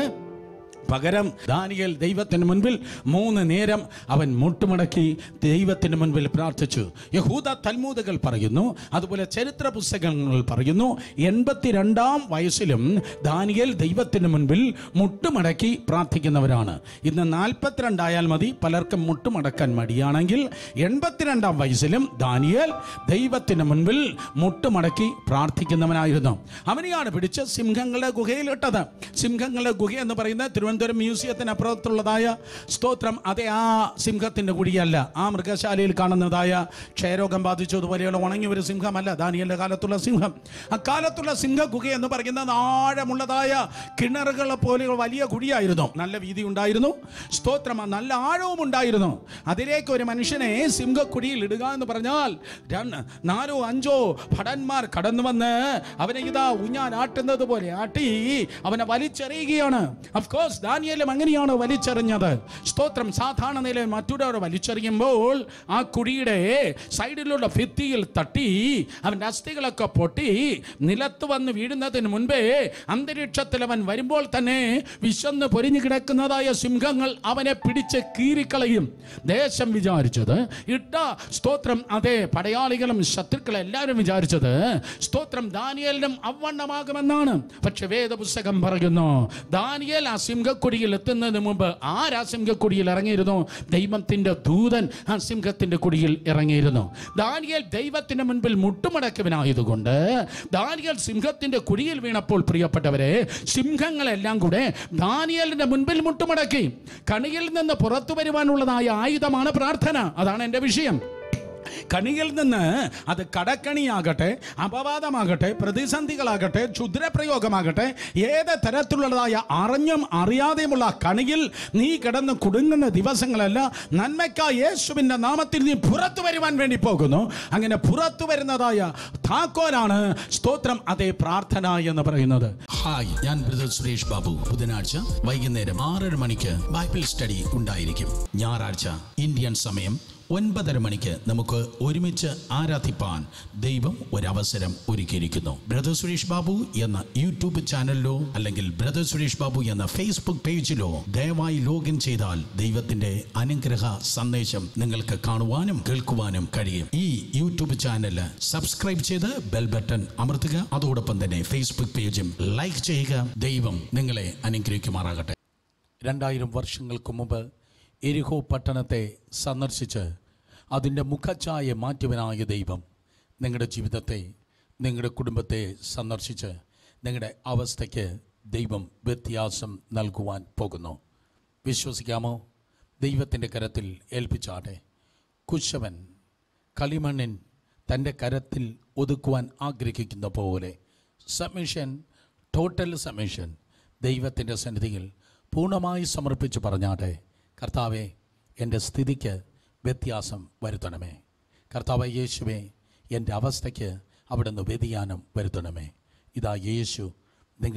പകരം ദാനിയേൽ ദൈവത്തിന് മുൻപിൽ മൂന്ന് നേരം അവൻ മുട്ടുമടക്കി ദൈവത്തിന് മുൻപിൽ പ്രാർത്ഥിച്ചു. യഹൂദ തൽമൂദുകൾ പറയുന്നു, അതുപോലെ ചരിത്ര പുസ്തകങ്ങൾ പറയുന്നു, എൺപത്തിരണ്ടാം വയസ്സിലും ദാനിയേൽ ദൈവത്തിന് മുൻപിൽ മുട്ടുമടക്കി പ്രാർത്ഥിക്കുന്നവരാണ്. ഇന്ന് നാൽപ്പത്തിരണ്ടായാൽ മതി, പലർക്കും മുട്ടുമടക്കാൻ മടിയാണെങ്കിൽ എൺപത്തിരണ്ടാം വയസ്സിലും ദാനിയേൽ ദൈവത്തിന് മുൻപിൽ മുട്ടുമടക്കി പ്രാർത്ഥിക്കുന്നവനായിരുന്നു. അവനെയാണ് പിടിച്ച് സിംഹങ്ങളുടെ ഗുഹയിലിട്ടത്. സിംഹങ്ങളുടെ ഗുഹ എന്ന് പറയുന്നത് തിരുവനന്തപുരം മ്യൂസിയത്തിന് അപ്പുറത്തുള്ളതായ സ്തോത്രം, അതെ, ആ സിംഹത്തിൻ്റെ കുടിയല്ല, ആ മൃഗശാലയിൽ കാണുന്നതായ ക്ഷയരോഗം ബാധിച്ചതുപോലെയുള്ള ഉണങ്ങിയ ഒരു സിംഹമല്ല ദാനിയേലിന്റെ കാലത്തുള്ള സിംഹം. അക്കാലത്തുള്ള സിംഹഗുഹ എന്ന് പറയുന്നത് ആഴമുള്ളതായ കിണറുകളെ പോലെ വലിയ കുഴിയായിരുന്നു. നല്ല വീതി ഉണ്ടായിരുന്നു, സ്തോത്രം, നല്ല ആഴവും ഉണ്ടായിരുന്നു. അതിലേക്ക് ഒരു മനുഷ്യനെ സിംഹക്കുഴിയിൽ ഇടുക എന്ന് പറഞ്ഞാൽ നാലോ അഞ്ചോ ഭടന്മാർ കടന്നു വന്ന് അവനെ ഇതാ ഊഞ്ഞാൻ ആട്ടുന്നത് പോലെ ആട്ടി അവനെ വലിച്ചെറിയുകയാണ്. ഓഫ്കോഴ്സ് ദാനിയേലും അങ്ങനെയാണ് വലിച്ചെറിഞ്ഞത്. സ്തോത്രം, സാധാരണ നിലയിൽ മറ്റൊരാൾ വലിച്ചെറിയുമ്പോൾ ആ കുഴിയുടെ സൈഡിലുള്ള ഭിത്തിയിൽ തട്ടി അവൻ്റെ അസ്ഥികളൊക്കെ പൊട്ടി നിലത്ത് വന്ന് വീഴുന്നതിന് മുൻപേ അന്തരീക്ഷത്തിൽ അവൻ വരുമ്പോൾ തന്നെ വിശന്ന് പൊരിഞ്ഞു കിടക്കുന്നതായ സിംഹങ്ങൾ അവനെ പിടിച്ച് കീറിക്കളയും. ദേശം വിചാരിച്ചത് ഇട്ട സ്തോത്രം, അതേ, പടയാളികളും ശത്രുക്കളും എല്ലാവരും വിചാരിച്ചത് സ്തോത്രം ദാനിയേലിനും അവണ്ണമാകുമെന്നാണ്. പക്ഷെ വേദപുസ്തകം പറയുന്നു, ദാനിയേൽ ആ സിംഹക്കുഴിയിൽ എത്തുന്നതിന് മുമ്പ് ആരാ സിംഹക്കുഴിയിൽ ഇറങ്ങിയിരുന്നു? ദൈവത്തിന്റെ ദൂതൻ ആ സിംഹത്തിന്റെ കുഴിയിൽ ഇറങ്ങിയിരുന്നു. ദാനിയേൽ ദൈവത്തിന്റെ മുൻപിൽ മുട്ടുമടക്കവനായതുകൊണ്ട് ദാനിയേൽ സിംഹത്തിന്റെ കുഴിയിൽ വീണപ്പോൾ, പ്രിയപ്പെട്ടവരെ, സിംഹങ്ങളെല്ലാം കൂടെ ദാനിയേലിന്റെ മുൻപിൽ മുട്ടുമടക്കി. കണിയിൽ നിന്ന് പുറത്തു വരുവാനുള്ളതായ ആയുധമാണ് പ്രാർത്ഥന. അതാണ് എൻ്റെ വിഷയം. കണിയിൽ നിന്ന് അത് കടക്കണിയാകട്ടെ, അപവാദമാകട്ടെ, പ്രതിസന്ധികളാകട്ടെ, ക്ഷുദ്രപ്രയോഗമാകട്ടെ, ഏത് തരത്തിലുള്ളതായ അറിഞ്ഞും അറിയാതെയുമുള്ള കണിയിൽ നീ കിടന്ന് കുടുങ്ങുന്ന ദിവസങ്ങളല്ല. നന്മയ്ക്കായി യേശുവിൻ്റെ നാമത്തിൽ നീ പുറത്തു വരുവാൻ വേണ്ടി പോകുന്നു. അങ്ങനെ പുറത്തു വരുന്നതായ താക്കോലാണ് സ്തോത്രം, അതേ, പ്രാർത്ഥന എന്ന് പറയുന്നത്. ഹായ്, ഞാൻ ബ്രദർ സുരേഷ് ബാബു. ബുധനാഴ്ച വൈകുന്നേരം ആറര മണിക്ക് ബൈബിൾ സ്റ്റഡി ഉണ്ടായിരിക്കും. ഞായറാഴ്ച ഇന്ത്യൻ സമയം ഒൻപതര മണിക്ക് നമുക്ക് ഒരുമിച്ച് ആരാധിപ്പാൻ ദൈവം ഒരവസരം ഒരുക്കിയിരിക്കുന്നു. ബ്രദർ സുരേഷ് ബാബു എന്ന യൂട്യൂബ് ചാനലിലോ അല്ലെങ്കിൽ ബ്രദർ സുരേഷ് ബാബു എന്ന ഫേസ്ബുക്ക് പേജിലോ ദയവായി ലോഗിൻ ചെയ്താൽ ദൈവത്തിന്റെ അനുഗ്രഹ സന്ദേശം നിങ്ങൾക്ക് കാണുവാനും കേൾക്കുവാനും കഴിയും. ഈ യൂട്യൂബ് ചാനൽ സബ്സ്ക്രൈബ് ചെയ്ത് ബെൽ ബട്ടൺ അമർത്തുക. അതോടൊപ്പം തന്നെ ഫേസ്ബുക്ക് പേജും ലൈക്ക് ചെയ്യുക. ദൈവം നിങ്ങളെ അനുഗ്രഹിക്കുമാറാകട്ടെ. രണ്ടായിരം വർഷങ്ങൾക്ക് മുമ്പ് എരിഹോ പട്ടണത്തെ സന്ദർശിച്ച് അതിൻ്റെ മുഖഛായ മാറ്റിയവനായ ദൈവം നിങ്ങളുടെ ജീവിതത്തെ, നിങ്ങളുടെ കുടുംബത്തെ സന്ദർശിച്ച് നിങ്ങളുടെ അവസ്ഥയ്ക്ക് ദൈവം വ്യത്യാസം നൽകുവാൻ പോകുന്നു. വിശ്വസിക്കാമോ? ദൈവത്തിൻ്റെ കരത്തിൽ ഏൽപ്പിച്ചാട്ടെ. കുശവൻ കളിമണ്ണിൻ തൻ്റെ കരത്തിൽ ഒതുക്കുവാൻ ആഗ്രഹിക്കുന്ന പോലെ സബ്മിഷൻ, ടോട്ടൽ സബ്മിഷൻ ദൈവത്തിൻ്റെ സന്നിധിയിൽ പൂർണ്ണമായി സമർപ്പിച്ച് പറഞ്ഞാട്ടെ, കർത്താവേ, എൻ്റെ സ്ഥിതിക്ക് വ്യത്യാസം വരുത്തണമേ. കർത്താവേ യേശുവേ, എൻ്റെ അവസ്ഥയ്ക്ക് അവിടുന്ന് വ്യതിയാനം വരുത്തണമേ. ഇതാ യേശു നിങ്ങളെ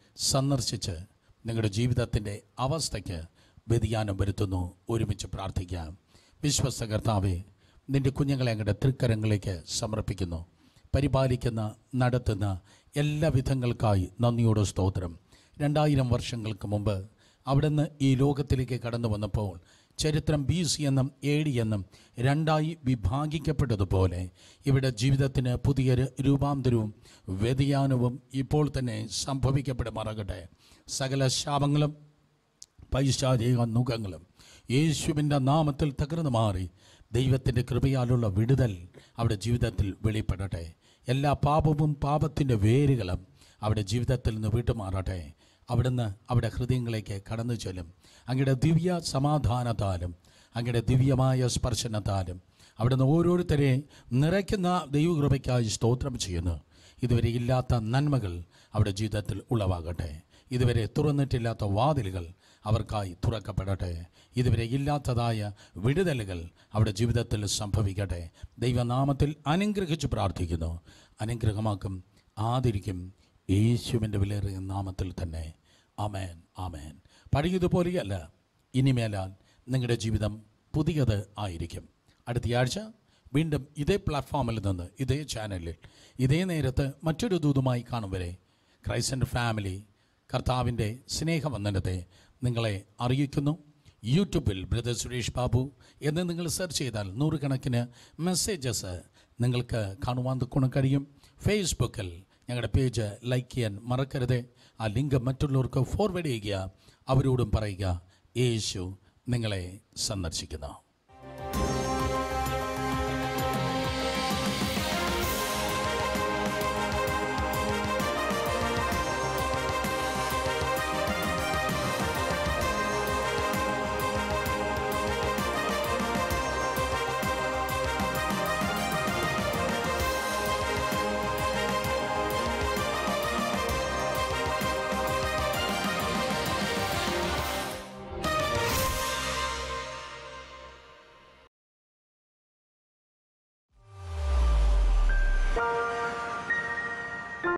സന്ദർശിച്ച് നിങ്ങളുടെ ജീവിതത്തിൻ്റെ അവസ്ഥയ്ക്ക് വ്യതിയാനം വരുത്തുന്നു. ഒരുമിച്ച് പ്രാർത്ഥിക്കാം. വിശ്വസ്ത കർത്താവേ, നിൻ്റെ കുഞ്ഞുങ്ങളെ അങ്ങയുടെ തൃക്കരങ്ങളിലേക്ക് സമർപ്പിക്കുന്നു. പരിപാലിക്കുന്ന, നടത്തുന്ന എല്ലാ വിധങ്ങൾക്കായി നന്ദിയോട് സ്തോത്രം. രണ്ടായിരം വർഷങ്ങൾക്ക് മുമ്പ് അവിടുന്ന് ഈ ലോകത്തിലേക്ക് കടന്നു വന്നപ്പോൾ ചരിത്രം ബി സി എന്നും എ ഡി എന്നും രണ്ടായി വിഭാഗിക്കപ്പെട്ടതുപോലെ ഇവിടെ ജീവിതത്തിന് പുതിയൊരു രൂപാന്തരവും വ്യതിയാനവും ഇപ്പോൾ തന്നെ സംഭവിക്കപ്പെടുമാറാകട്ടെ. സകല ശാപങ്ങളും പൈശാചിക നുഖങ്ങളും യേശുവിൻ്റെ നാമത്തിൽ തകർന്നു മാറി ദൈവത്തിൻ്റെ കൃപയാലുള്ള വിടുതൽ അവിടെ ജീവിതത്തിൽ വെളിപ്പെടട്ടെ. എല്ലാ പാപവും പാപത്തിൻ്റെ വേരുകളും അവിടെ ജീവിതത്തിൽ നിന്ന് വിട്ടുമാറട്ടെ. അവിടുന്ന് അവിടെ ഹൃദയങ്ങളിലേക്ക് കടന്നു ചെല്ലും. അങ്ങയുടെ ദിവ്യ സമാധാനത്താലും അങ്ങയുടെ ദിവ്യമായ സ്പർശനത്താലും അവിടുന്ന് ഓരോരുത്തരെ നിറയ്ക്കുന്ന ദൈവകൃപയ്ക്കായി സ്തോത്രം ചെയ്യുന്നു. ഇതുവരെ ഇല്ലാത്ത നന്മകൾ അവിടെ ജീവിതത്തിൽ ഉളവാകട്ടെ. ഇതുവരെ തുറന്നിട്ടില്ലാത്ത വാതിലുകൾ അവർക്കായി തുറക്കപ്പെടട്ടെ. ഇതുവരെ ഇല്ലാത്തതായ വിടുതലുകൾ അവിടെ ജീവിതത്തിൽ സംഭവിക്കട്ടെ. ദൈവനാമത്തിൽ അനുഗ്രഹിച്ച് പ്രാർത്ഥിക്കുന്നു. അനുഗ്രഹമാക്കും, ആദരിക്കും യേശുവിൻ്റെ വിലയേറിയ നാമത്തിൽ തന്നെ. ആമേൻ, ആമേൻ. പഴയതുപോലെയല്ല, ഇനിമേലാൽ നിങ്ങളുടെ ജീവിതം പുതിയത് ആയിരിക്കും. അടുത്തയാഴ്ച വീണ്ടും ഇതേ പ്ലാറ്റ്ഫോമിൽ നിന്ന്, ഇതേ ചാനലിൽ, ഇതേ നേരത്ത് മറ്റൊരു ദൂതുമായി കാണും വരെ ക്രൈസ്റ്റ് ഫാമിലി കർത്താവിൻ്റെ സ്നേഹവന്ദനത്തെ നിങ്ങളെ അറിയിക്കുന്നു. യൂട്യൂബിൽ ബ്രദർ സുരേഷ് ബാബു എന്ന് നിങ്ങൾ സെർച്ച് ചെയ്താൽ നൂറുകണക്കിന് മെസ്സേജസ് നിങ്ങൾക്ക് കാണുവാൻ കഴിയും. ഫേസ്ബുക്കിൽ ഞങ്ങളുടെ പേജ് ലൈക്ക് ചെയ്യാൻ മറക്കരുത്. ആ ലിങ്ക് മറ്റുള്ളവർക്ക് ഫോർവേഡ് ചെയ്യുക. അവരോടും പറയുക, യേശു നിങ്ങളെ സന്ദർശിക്കുന്നു.